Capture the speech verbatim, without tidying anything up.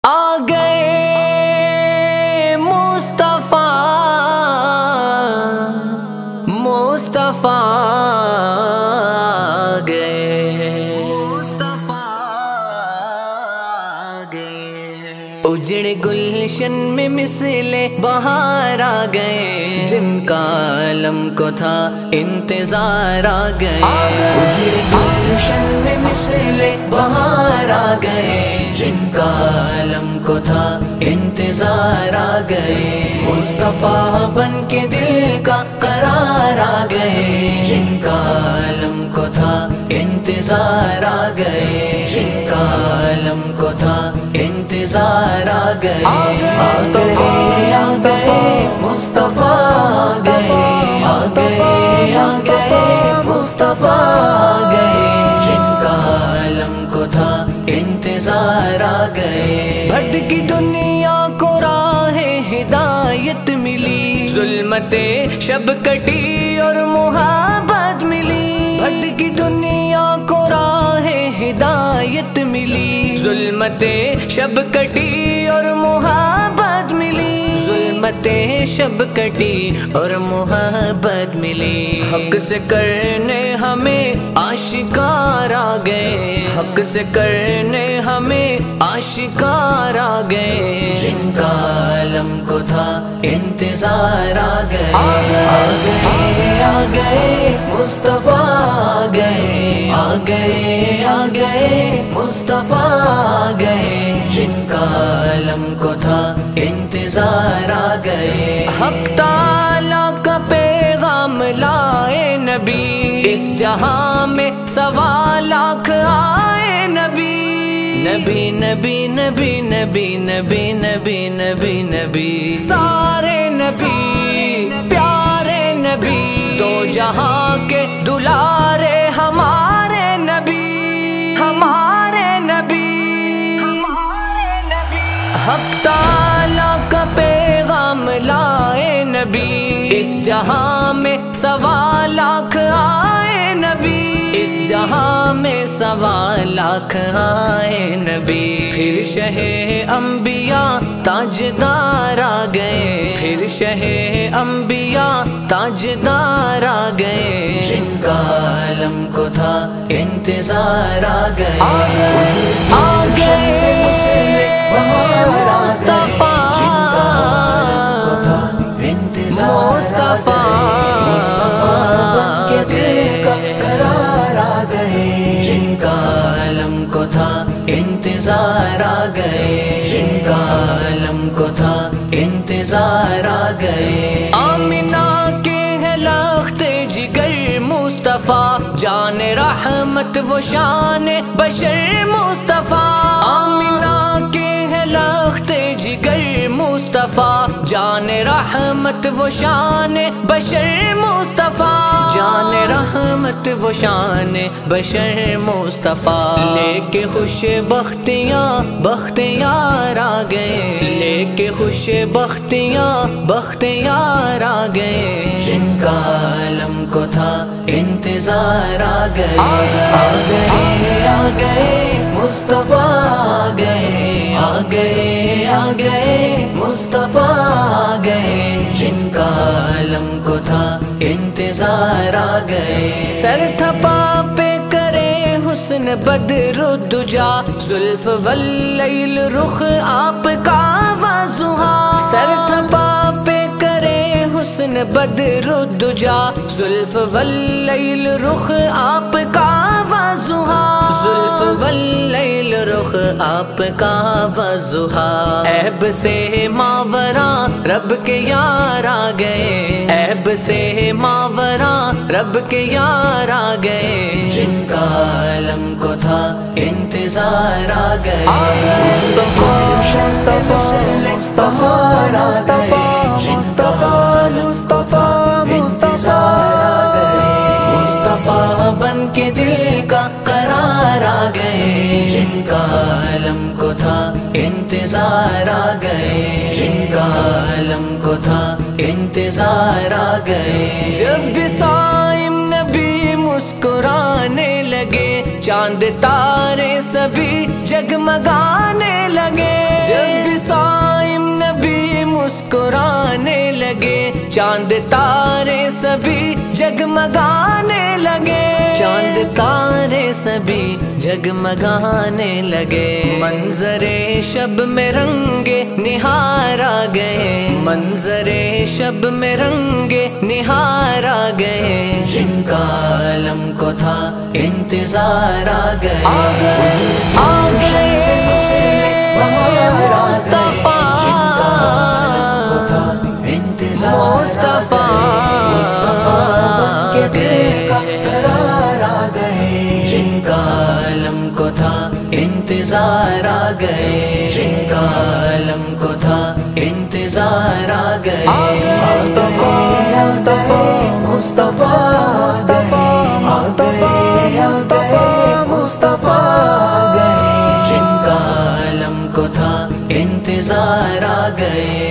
آ گئے مصطفیٰ مصطفیٰ آ گئے مصطفیٰ آ گئے اجڑ گلشن میں مثل بہار آ گئے جن کا عالم کو تھا انتظار آ گئے اجڑ گلشن میں مثل بہار آ گئے جن کا عالم کو تھا انتظار آ گئے مصطفیٰ بن کے دل کا قرار آ گئے جن کا عالم کو تھا انتظار آ گئے جن کا عالم کو تھا انتظار آ گئے آ گئے آ گئے مصطفیٰ آ گئے آ گئے آ گئے مصطفیٰ آ گئے جن کا عالم کو تھا انتظار آ گئے بھٹکی دنیا کو راہ ہدایت ملی ظلمت شب کٹی اور محبت ملی بھٹکی دنیا کو راہ ہدایت ملی ظلمت شب کٹی اور محبت ملی ظلمت شب کٹی اور محبت ملی حق سے کرنے ہمیں آشکار آ گئے حق سے کرنے ہمیں آشکار آ گئے جن کا عالم کو تھا انتظار آ گئے آ گئے آ گئے مصطفیٰ آ گئے آ گئے آ گئے مصطفیٰ آ گئے جن کا عالم کو تھا انتظار آ گئے حق تعالیٰ کا پیغام لائے نبی اس جہاں میں سوا لاکھ آئے نبی نبی نبی نبی نبی نبی نبی نبی نبی سارے نبی پیارے نبی دو جہاں کے دلارے ہمارے نبی ہمارے نبی ہمارے نبی حق تعالیٰ کا پیغام لائے نبی اس جہاں میں سوا لاکھ آئے نبی اس جہاں میں سوا لاکھ آئے نبی پھر شہ انبیاء تاجدار آ گئے پھر شہ انبیاء تاجدار آ گئے جن کا عالم کو تھا انتظار آ گئے آ گئے مصطفیٰ مصطفیٰ کے دل کا قرار آ گئے جن کا عالم کو تھا انتظار آ گئے جن کا عالم کو تھا انتظار آ گئے آمنہ کے ہے لخت جگر مصطفیٰ جان رحمت و شان بشر مصطفیٰ آمنہ کے ہے لخت جگر مصطفیٰ جان رحمت و شان بشر مصطفیٰ جان رحمت و شان بشر مصطفیٰ لے کے خوش بختیاں بختیار آ گئے لے کے خوش بختیاں بختیار آ گئے جن کا عالم کو تھا انتظار آ گئے آ گئے آ گئے مصطفیٰ آ گئے آ گئے آ گئے مصطفیٰ آ گئے جن کا عالم کو تھا انتظار آ گئے سر تھپا پہ کرے حسن بدر الدجا زلف واللیل رخ آپ کا وضحا سر تھپا پہ کرے حسن بدر الدجا زلف واللیل رخ آپ کا وضحا زلف واللیل رخ آپ کا وضحا عیب سے ماورا رب کے یار آ گئے عیب سے ماورا رب کے یار آ گئے جن کا عالم کو تھا انتظار آ گئے مصطفیٰ مصطفیٰ مصطفیٰ بن کے دل کا قرار آ گئے جن کا عالم کو تھا انتظار آ گئے جن کا عالم کو تھا انتظار آ گئے جب بھی صائم نبی مسکرانے لگے چاند تارے سبھی جگمگانے لگے چاند تارے سبھی جگمگانے لگے چاند تارے سبھی جگمگانے لگے منظر شب میں رنگے نہار آ گئے منظر شب میں رنگے نہار آ گئے جن کا عالم کو تھا انتظار آ گئے آ گئے مصطفیٰ جن کا عالم کو تھا انتظار آ گئے جن کا عالم کو تھا انتظار آ گئے مصطفیٰ مصطفیٰ مصطفیٰ مصطفیٰ مصطفیٰ مصطفیٰ جن کا عالم کو تھا انتظار آ گئے